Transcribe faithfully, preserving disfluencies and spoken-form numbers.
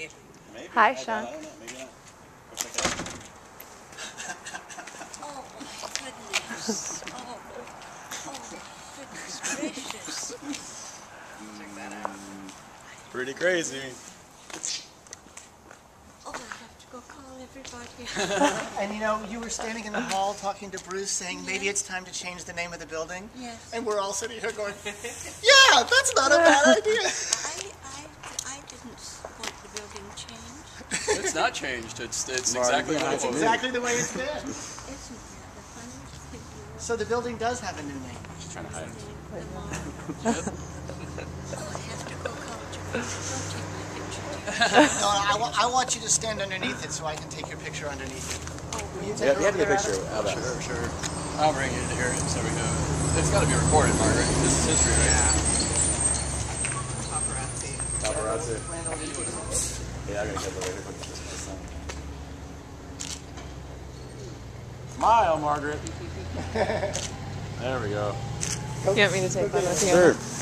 Maybe. Hi, I Sean. don't know, maybe not. Looks like Oh my goodness. Oh, oh goodness gracious. Check that out. that. Pretty crazy. Oh, I have to go call everybody. And you know, you were standing in the hall talking to Bruce saying maybe it's time to change the name of the building. Yes. And we're all sitting here going, yeah, that's not a bad idea. I, I, I didn't want the building changed. It's not changed. It's it's Marty, exactly yeah, what it It's was. exactly the way it's been. Isn't that the funniest thing in the world? So the building does have a new name. Just trying to hide it. The mall. Oh, I have to go call Joanne. Don't take my picture, dear. No, I, wa I want you to stand underneath it so I can take your picture underneath it. Oh, Will you Yeah, take you have to her get a over picture of that. Sure, sure. I'll bring it here so we know. It's got to be recorded, Margaret. This is history, right? Paparazzi. Paparazzi. Yeah, I'm gonna get the way to put this. Smile, Margaret. There we go. You want me to take one with you? Sure.